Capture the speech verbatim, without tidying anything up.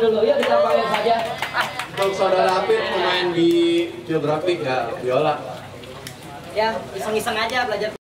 dulu, yuk kita panggil saja. Untuk saudara Apit pemain di geografi ya, biola. Ya, iseng-iseng aja belajar.